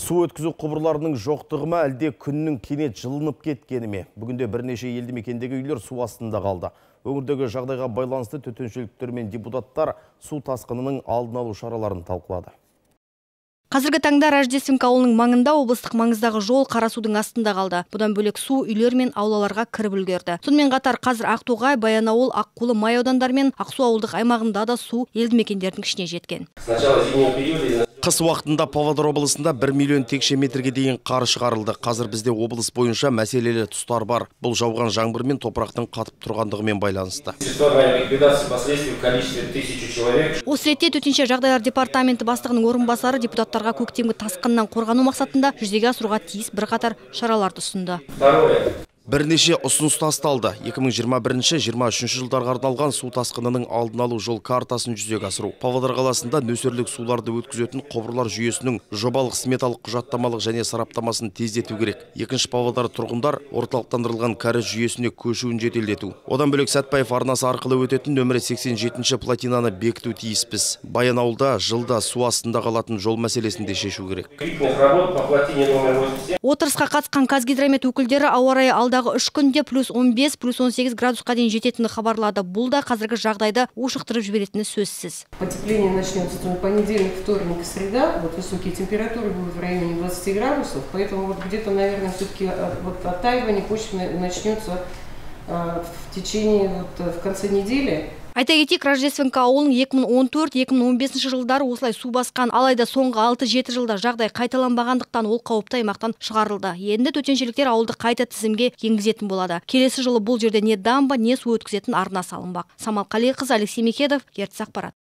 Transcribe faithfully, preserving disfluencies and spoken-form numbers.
Су өткізу құбырларының жоқтығы ма, әлде күннің кенет жылынып кеткені ме? Бүгінде бірнеше елді мекендегі үйлер су астында қалды. Өңірдегі жағдайға байланысты төтеншеліктер мен депутаттар су тасқынының алдын алу шараларын талқылады. Қазіргі таңда Рождественка ауылының маңында облыстық маңыздағы жол Қарасудың астында қалды. Бұдан бөлек су үйлер мен аулаларға кіріп үлгерді. Сонымен қатар қазір Ақтоғай, Баянауыл, Аққулы, Май аудандары мен Ақсу ауылдық аймағында да су елді мекендердің ішіне жеткен. Қыс уақытында Павлодар облысында бір миллион текше метрге дейін қар шығарылды. Қазір бізде облыс бойынша мәселелі тұстар бар. Бұл жауған жаңбыр мен топырақтың қатып тұрғандығымен байланысты. Осы ретте төтенше жағдайлар департаменті бастығының орынбасары депутаттарға көктемгі тасқыннан қорғану мақсатында жүзеге асыруға тиіс бірқатар шараларды ұсынды. Бірнеше ұсыныс тасталды. екі мың жиырма бірінші — жиырма үшінші жылдарға арналған су тасқынының алдын алу жол картасын жүзеге асыру. Павлодар қаласында нөсерлік суларды өткізетін құбырлар жүйесінің жобалық сметалық құжаттамалық және сараптамасын тездету керек. Екінші, Павлодар тұрғындар орталықтандырылған кәріз жүйесіне көшуін жеделдету. Одан бөлек Сәтпаев арнасы арқылы өтетін нөмірі сексен жетінші платинаны бекіту тиіспіз. Баянауылда жылда су астында қалатын жол мәселесін де шешу керек. Отырысқа қатысқан Қазгидромет өкілдері ауа райы алдағы үш күнде плюс он бес, плюс он сегіз градусқа дейін жететіні хабарлады. Бұл да қазіргі жағдайды ушықтырып жіберетіні сөзсіз. Потепление начнется в понедельник, вторник и среда. Вот высокие температуры будут в районе двадцати градусов, поэтому вот где-то, наверное, все-таки вот оттаивание почвы начнется в течение вот в конце недели. Айта кетейік, Рождественка ауылының екі мың он төрт — екі мың он бесінші жылдары осылай су басқан, алайда соңғы алты жеті жылда жағдай қайталанбағандықтан ол қауіпті аймақтан шығарылды. Енді төтеншеліктер ауылды қайта тізімге енгізетін болады. Келесі жылы бұл жерде не дамба, не су өткізетін арна салынбақ. Самал Қалиқызы, Алексей Мекедов, Ертіс ақпарат.